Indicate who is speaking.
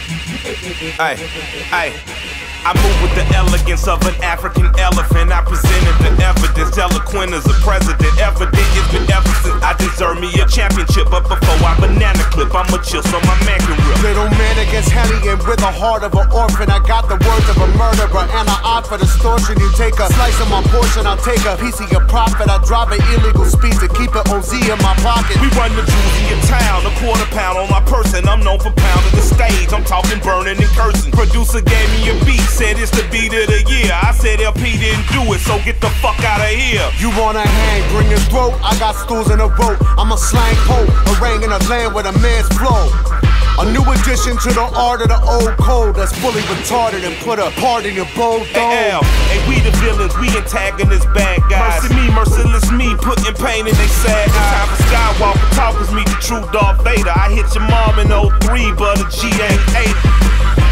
Speaker 1: Ay. I move with the elegance of an African elephant. I presented the evidence, eloquent as a president. Evident it's been ever since I deserve me a championship. But before I banana clip, I'ma chill so my man can rip.
Speaker 2: Little man against hellion with the heart of an orphan. I got the words of a murderer and an eye for distortion. You take a slice of my portion, I'll take a piece of your profit. I drive an illegal speed to keep an OZ in my pocket.
Speaker 1: We run the jewels in your town, a quarter pound on my person. I'm known for pounding the stage, I'm talking burning and cursing. Producer gave me a beat, said it's the beat of the year. I said LP didn't do it, so get the fuck out of here.
Speaker 2: You wanna hang, bring your throat. I got stools in a rope. I'm a slang pope, haranguing a land with a man's flow. A new addition to the art of the old code that's fully retarded and put a part in your bold dome.
Speaker 1: Hey, hey, we the villains, we antagonists, bad guys. Mercy me, merciless me, putting pain in they sad eyes. Time for Skywalker, talk with me, the true Darth Vader. I hit your mom in 03, but a G ain't 8.